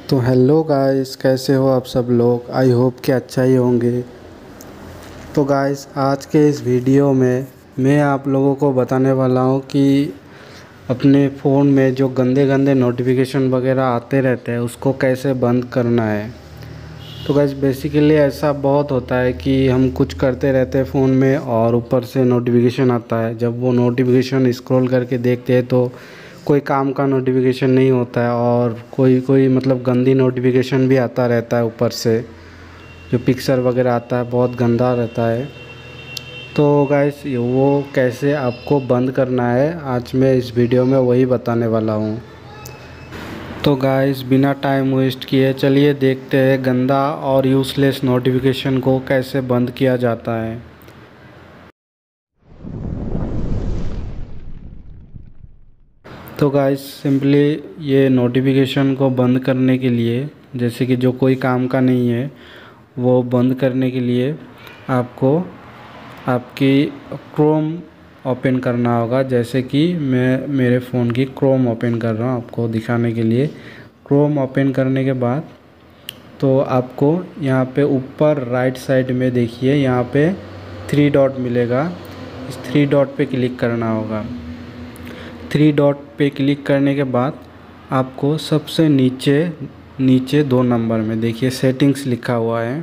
तो hello guys, कैसे हो आप सब लोग। आई होप कि अच्छा ही होंगे। तो गाइस, आज के इस वीडियो में मैं आप लोगों को बताने वाला हूँ कि अपने फ़ोन में जो गंदे गंदे नोटिफिकेशन वगैरह आते रहते हैं उसको कैसे बंद करना है। तो गाइस, बेसिकली ऐसा बहुत होता है कि हम कुछ करते रहते हैं फ़ोन में और ऊपर से नोटिफिकेशन आता है। जब वो नोटिफिकेशन स्क्रॉल करके देखते हैं तो कोई काम का नोटिफिकेशन नहीं होता है और कोई कोई मतलब गंदी नोटिफिकेशन भी आता रहता है। ऊपर से जो पिक्चर वगैरह आता है बहुत गंदा रहता है। तो गाइस, वो कैसे आपको बंद करना है आज मैं इस वीडियो में वही बताने वाला हूँ। तो गाइस, बिना टाइम वेस्ट किए चलिए देखते हैं गंदा और यूज़लेस नोटिफिकेशन को कैसे बंद किया जाता है। तो गाइस, सिंपली ये नोटिफिकेशन को बंद करने के लिए, जैसे कि जो कोई काम का नहीं है वो बंद करने के लिए आपको आपकी क्रोम ओपन करना होगा। जैसे कि मैं मेरे फ़ोन की क्रोम ओपन कर रहा हूँ आपको दिखाने के लिए। क्रोम ओपन करने के बाद तो आपको यहाँ पे ऊपर राइट साइड में देखिए, यहाँ पे 3 डॉट मिलेगा। इस 3 डॉट पे क्लिक करना होगा। 3 डॉट पे क्लिक करने के बाद आपको सबसे नीचे नीचे 2 नंबर में देखिए सेटिंग्स लिखा हुआ है।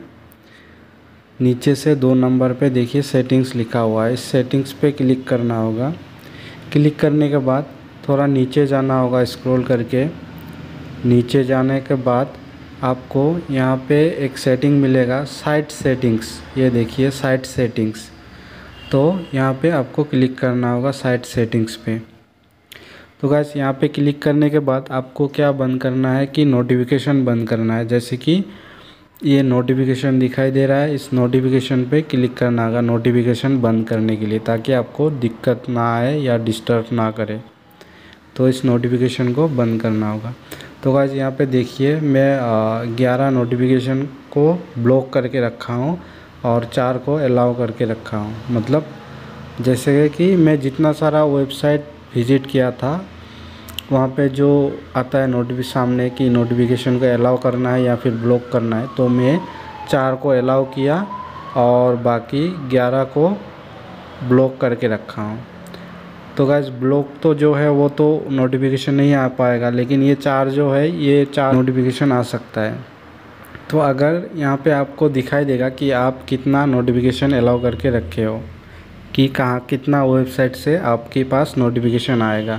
नीचे से 2 नंबर पे देखिए सेटिंग्स लिखा हुआ है। इस सेटिंग्स पे क्लिक करना होगा। क्लिक करने के बाद थोड़ा नीचे जाना होगा स्क्रॉल करके। नीचे जाने के बाद आपको यहाँ पे एक सेटिंग मिलेगा, साइट सेटिंग्स। ये देखिए साइट सेटिंग्स। तो यहाँ पे आपको क्लिक करना होगा साइट सेटिंग्स पे। तो गाइस, यहाँ पे क्लिक करने के बाद आपको क्या बंद करना है कि नोटिफिकेशन बंद करना है। जैसे कि ये नोटिफिकेशन दिखाई दे रहा है, इस नोटिफिकेशन पे क्लिक करना होगा नोटिफिकेशन बंद करने के लिए, ताकि आपको दिक्कत ना आए या डिस्टर्ब ना करे। तो इस नोटिफिकेशन को बंद करना होगा। तो गाइस, यहाँ पे देखिए मैं 11 नोटिफिकेशन को ब्लॉक करके रखा हूँ और 4 को अलाउ करके रखा हूँ। मतलब जैसे कि मैं जितना सारा वेबसाइट विज़िट किया था वहाँ पे जो आता है सामने कि नोटिफिकेशन को अलाउ करना है या फिर ब्लॉक करना है, तो मैं 4 को अलाउ किया और बाकी 11 को ब्लॉक करके रखा हूँ। तो गाइस, ब्लॉक तो जो है वो तो नोटिफिकेशन नहीं आ पाएगा, लेकिन ये 4 जो है ये 4 नोटिफिकेशन आ सकता है। तो अगर यहाँ पे आपको दिखाई देगा कि आप कितना नोटिफिकेशन अलाउ करके रखे हो, कि कहाँ कितना वेबसाइट से आपके पास नोटिफिकेशन आएगा।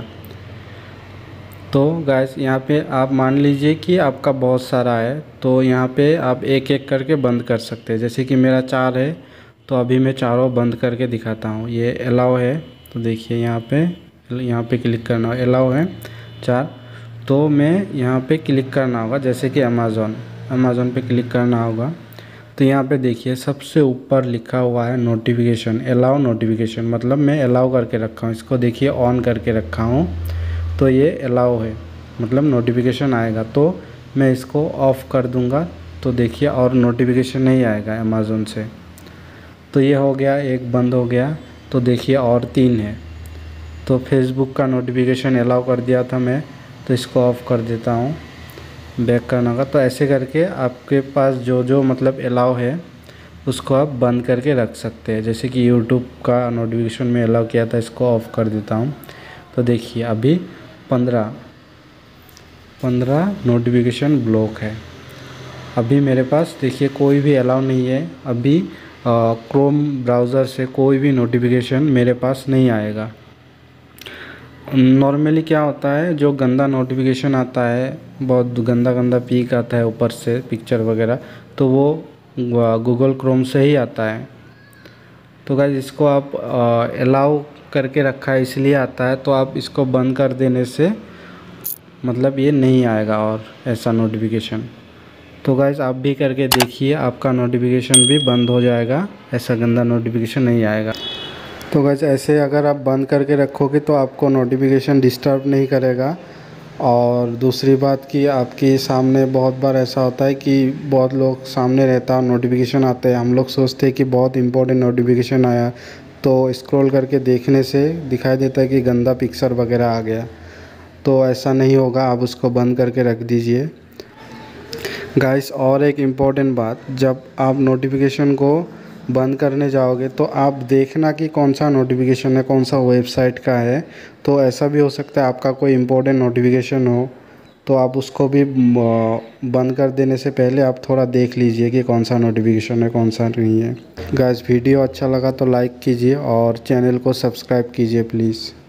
तो गाइस, यहाँ पे आप मान लीजिए कि आपका बहुत सारा है, तो यहाँ पे आप एक एक करके बंद कर सकते हैं। जैसे कि मेरा 4 है, तो अभी मैं चारों बंद करके दिखाता हूँ। ये अलाउ है, तो देखिए यहाँ पे क्लिक करना होगा। अलाउ है 4, तो मैं यहाँ पे क्लिक करना होगा। जैसे कि अमेज़ॉन पे क्लिक करना होगा। तो यहाँ पे देखिए सबसे ऊपर लिखा हुआ है नोटिफिकेशन, अलाउ नोटिफिकेशन, मतलब मैं अलाउ करके रखा हूँ इसको। देखिए ऑन करके रखा हूँ, तो ये अलाउ है, मतलब नोटिफिकेशन आएगा। तो मैं इसको ऑफ़ कर दूंगा, तो देखिए और नोटिफिकेशन नहीं आएगा अमेज़ॉन से। तो ये हो गया, एक बंद हो गया। तो देखिए और 3 है। तो फेसबुक का नोटिफिकेशन अलाउ कर दिया था मैं, तो इसको ऑफ़ कर देता हूँ। बैक करना होगा। तो ऐसे करके आपके पास जो जो मतलब अलाउ है उसको आप बंद करके रख सकते हैं। जैसे कि यूट्यूब का नोटिफिकेशन में अलाउ किया था, इसको ऑफ़ कर देता हूँ। तो देखिए अभी 15 नोटिफिकेशन ब्लॉक है। अभी मेरे पास देखिए कोई भी अलाउ नहीं है। अभी क्रोम ब्राउज़र से कोई भी नोटिफिकेशन मेरे पास नहीं आएगा। नॉर्मली क्या होता है, जो गंदा नोटिफिकेशन आता है, बहुत गंदा गंदा पिक आता है ऊपर से पिक्चर वगैरह, तो वो गूगल क्रोम से ही आता है। तो गाइस, इसको आप अलाउ करके रखा है इसलिए आता है। तो आप इसको बंद कर देने से मतलब ये नहीं आएगा और ऐसा नोटिफिकेशन। तो गाइस, आप भी करके देखिए, आपका नोटिफिकेशन भी बंद हो जाएगा, ऐसा गंदा नोटिफिकेशन नहीं आएगा। तो गाइस, ऐसे अगर आप बंद करके रखोगे तो आपको नोटिफिकेशन डिस्टर्ब नहीं करेगा। और दूसरी बात कि आपके सामने बहुत बार ऐसा होता है कि बहुत लोग सामने रहता है, नोटिफिकेशन आते हैं, हम लोग सोचते हैं कि बहुत इंपॉर्टेंट नोटिफिकेशन आया, तो स्क्रॉल करके देखने से दिखाई देता है कि गंदा पिक्चर वगैरह आ गया। तो ऐसा नहीं होगा, आप उसको बंद करके रख दीजिए। गाइस और एक इम्पॉर्टेंट बात, जब आप नोटिफिकेशन को बंद करने जाओगे तो आप देखना कि कौन सा नोटिफिकेशन है, कौन सा वेबसाइट का है। तो ऐसा भी हो सकता है आपका कोई इम्पोर्टेंट नोटिफिकेशन हो, तो आप उसको भी बंद कर देने से पहले आप थोड़ा देख लीजिए कि कौन सा नोटिफिकेशन है, कौन सा नहीं है। गाइस वीडियो अच्छा लगा तो लाइक कीजिए और चैनल को सब्सक्राइब कीजिए प्लीज़।